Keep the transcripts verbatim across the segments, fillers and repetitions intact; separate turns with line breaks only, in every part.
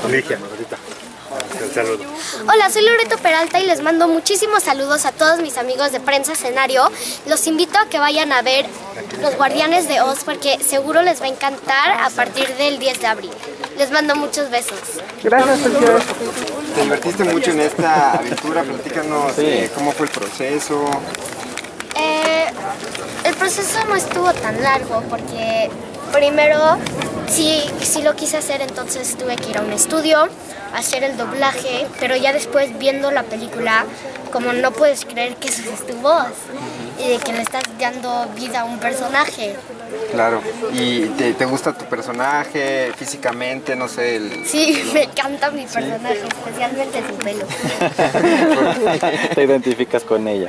Ligia, ahorita. Un saludo.
Hola, soy Loreto Peralta y les mando muchísimos saludos a todos mis amigos de Prensa Escenario. Los invito a que vayan a ver Los Guardianes de Oz porque seguro les va a encantar a partir del diez de abril. Les mando muchos besos.
Gracias, Sergio.
Te divertiste mucho en esta aventura, platícanos sí. eh, cómo fue el proceso.
Eh, el proceso no estuvo tan largo porque primero sí, sí lo quise hacer, entonces tuve que ir a un estudio, hacer el doblaje, pero ya después viendo la película, como no puedes creer que esa es tu voz y de que le estás dando vida a un personaje.
Claro, ¿y te, te gusta tu personaje físicamente, no sé? El...
Sí, me encanta mi personaje, ¿sí? Especialmente su pelo.
¿Te identificas con ella?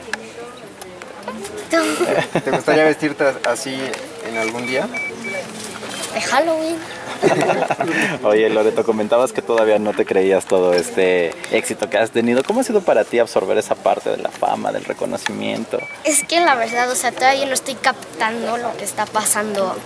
¿Te gustaría vestirte así en algún día?
De Halloween.
Oye, Loreto, comentabas que todavía no te creías todo este éxito que has tenido. ¿Cómo ha sido para ti absorber esa parte de la fama, del reconocimiento?
Es que la verdad, o sea, todavía no estoy captando lo que está pasando.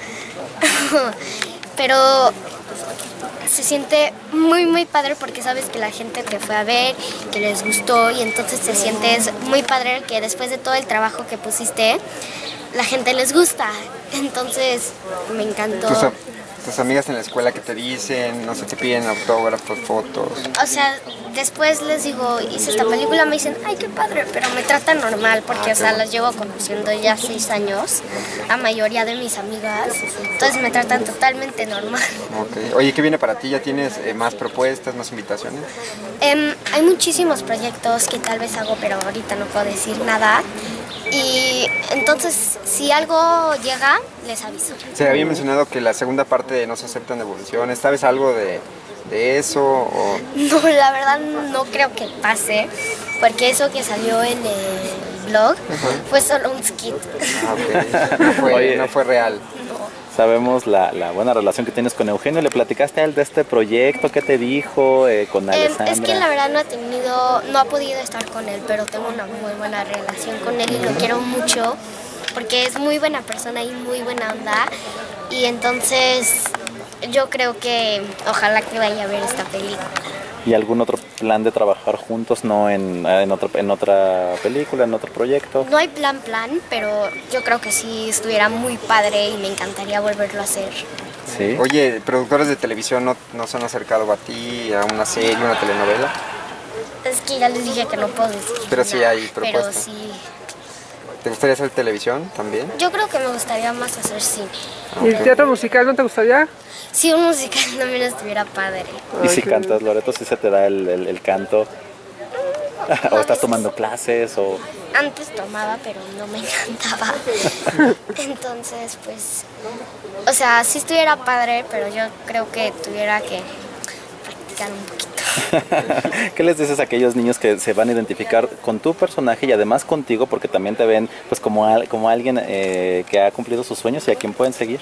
Pero se siente muy, muy padre porque sabes que la gente te fue a ver, que les gustó y entonces te sientes muy padre que después de todo el trabajo que pusiste, la gente les gusta. Entonces, me encantó.
¿Tus, tus amigas en la escuela que te dicen, no sé, te piden autógrafos, fotos?
O sea, después les digo, hice esta película, me dicen, ay, qué padre, pero me tratan normal porque, ah, o sea, bueno. Las llevo conociendo ya seis años, la mayoría de mis amigas, entonces me tratan totalmente normal.
Okay. Oye, ¿qué viene para ti? ¿Ya tienes eh, más propuestas, más invitaciones?
Um, hay muchísimos proyectos que tal vez hago, pero ahorita no puedo decir nada. Y entonces, si algo llega, les aviso.
Se había mencionado que la segunda parte de No se aceptan devoluciones. ¿Sabes algo de, de eso? O...
No, la verdad no creo que pase, porque eso que salió en el blog uh-huh. fue solo un skit.
Ah, okay. no, fue, Oye, no fue real.
Sabemos la, la buena relación que tienes con Eugenio. ¿Le platicaste a él de este proyecto? ¿Qué te dijo eh, con Alessandra?
Eh, es que la verdad no ha tenido, no ha podido estar con él, pero tengo una muy buena relación con él y lo quiero mucho porque es muy buena persona y muy buena onda. Y entonces yo creo que ojalá que vaya a ver esta película.
¿Y algún otro plan de trabajar juntos, no en, en, otro, en otra película, en otro proyecto?
No hay plan plan, pero yo creo que sí estuviera muy padre y me encantaría volverlo a hacer.
¿Sí? Oye, ¿productores de televisión no, no se han acercado a ti, a una serie, una telenovela?
Es que ya les dije que no puedo decir
Pero
nada,
sí hay propuestas.
Pero sí.
¿Te gustaría hacer televisión también?
Yo creo que me gustaría más hacer cine.
¿Y el teatro musical no te gustaría?
Sí, un musical también estuviera padre.
¿Y si cantas, Loreto, si se te da el, el, el canto? ¿O no, estás tomando clases? O...
Antes tomaba, pero no me encantaba. Entonces, pues, o sea, sí estuviera padre, pero yo creo que tuviera que practicar un poquito.
¿Qué les dices a aquellos niños que se van a identificar con tu personaje y además contigo, porque también te ven pues como, al, como alguien eh, que ha cumplido sus sueños y a quien pueden seguir?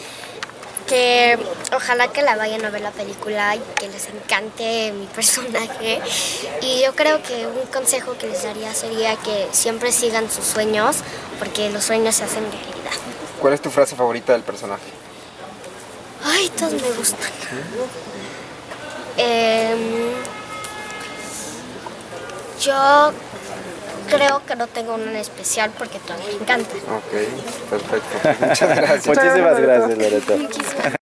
Que ojalá que la vayan a ver la película y que les encante mi personaje. Y yo creo que un consejo que les daría sería que siempre sigan sus sueños, porque los sueños se hacen realidad.
¿Cuál es tu frase favorita del personaje?
Ay, todos me gustan. Eh, yo creo que no tengo una en especial porque todos me encantan.
Ok, perfecto. Muchas gracias.
Muchísimas gracias, Loreto.
Muchísimas